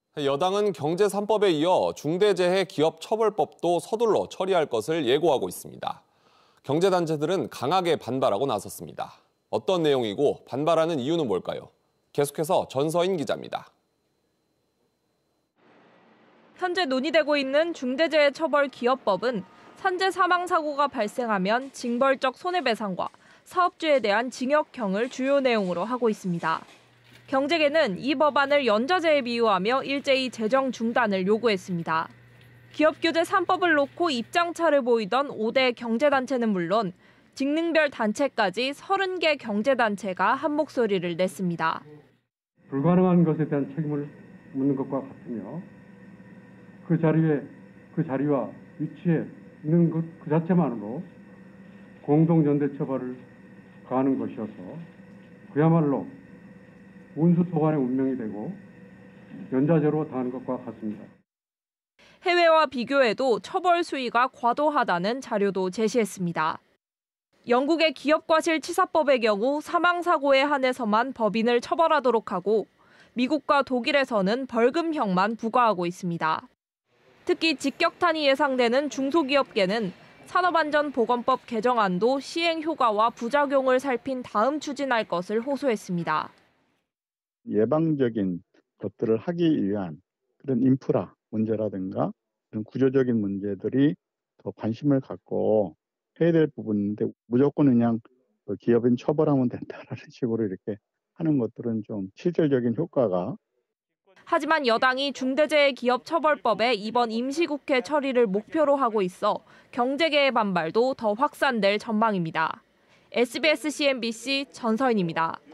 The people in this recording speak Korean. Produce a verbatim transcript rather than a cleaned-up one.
여당은 경제 삼 법에 이어 중대재해기업처벌법도 서둘러 처리할 것을 예고하고 있습니다. 경제단체들은 강하게 반발하고 나섰습니다. 어떤 내용이고 반발하는 이유는 뭘까요? 계속해서 전서인 기자입니다. 현재 논의되고 있는 중대재해처벌기업법은 산재 사망사고가 발생하면 징벌적 손해배상과 사업주에 대한 징역형을 주요 내용으로 하고 있습니다. 경제계는 이 법안을 연좌제에 비유하며 일제히 재정 중단을 요구했습니다. 기업규제 삼 법을 놓고 입장차를 보이던 오 대 경제단체는 물론 직능별 단체까지 서른 개 경제단체가 한 목소리를 냈습니다. 불가능한 것에 대한 책임을 묻는 것과 같으며 그 자리에 그 자리와 위치에 있는 것 그 자체만으로 공동연대 처벌을 가하는 것이어서 그야말로 운수소관의 운명이 되고 연좌제로 당하는 것과 같습니다. 해외와 비교해도 처벌 수위가 과도하다는 자료도 제시했습니다. 영국의 기업과실치사법의 경우 사망사고에 한해서만 법인을 처벌하도록 하고 미국과 독일에서는 벌금형만 부과하고 있습니다. 특히 직격탄이 예상되는 중소기업계는 산업안전보건법 개정안도 시행 효과와 부작용을 살핀 다음 추진할 것을 호소했습니다. 예방적인 것들을 하기 위한 그런 인프라 문제라든가 그런 구조적인 문제들이 더 관심을 갖고 해야 될 부분인데 무조건 그냥 기업인 처벌하면 된다라는 식으로 이렇게 하는 것들은 좀 실질적인 효과가. 하지만 여당이 중대재해기업처벌법의 이번 임시국회 처리를 목표로 하고 있어 경제계의 반발도 더 확산될 전망입니다. 에스비에스 씨엔비씨 전서인입니다.